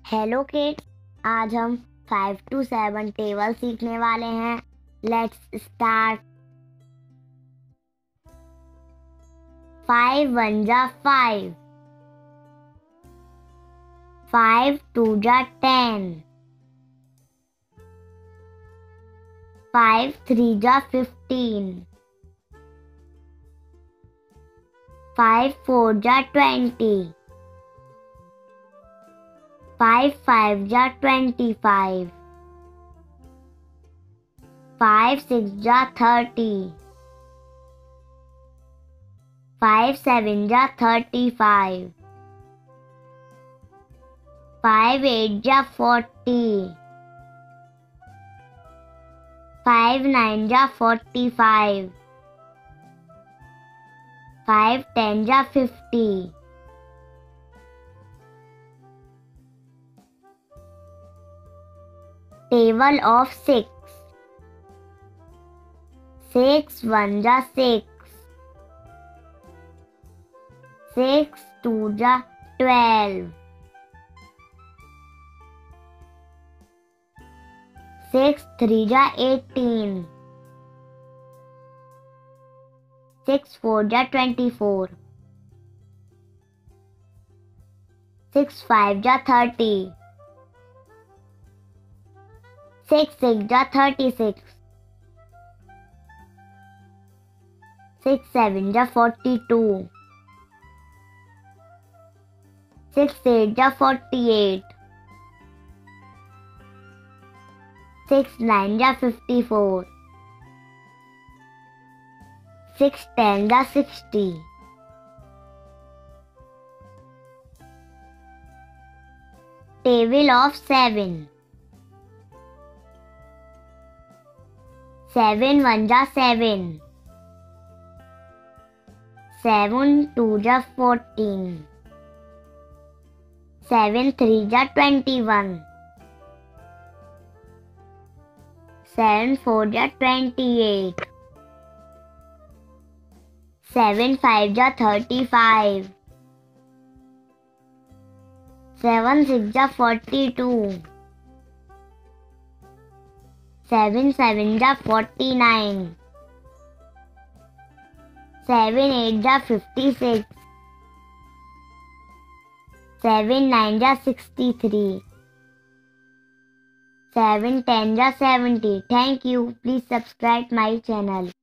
Hello kids, आज हम 5 to 7 table सीखने वाले हैं। Let's start. 5 1 जा 5, 5 2 जा 10, 5 3 जा 15, 5 4 जा 20, 5 5 जा 25, 5 6 जा 30, 5 7 जा 35, 5 8 जा 40, 5 9 जा 45, 5 10 जा 50। Table of 6. 6 1 जा 6, 6 2 जा 12, 6 3 जा 18, 6 4 जा 24, 6 5 जा 30, 6 6 जा 36, 6 7 जा 42, 6 8 जा 48, 6 9 जा 54, 6 10 जा 60। Table of 7. 7 1 जा 7, 7 2 जा 14, 7 3 जा 21, 7 4 जा 28, 7 5 जा 35, 7 6 जा 42, 7 7 जा 49, 7 8 जा 56, 7 9 जा 63, 7 10 जा 70। Thank you. Please subscribe my channel.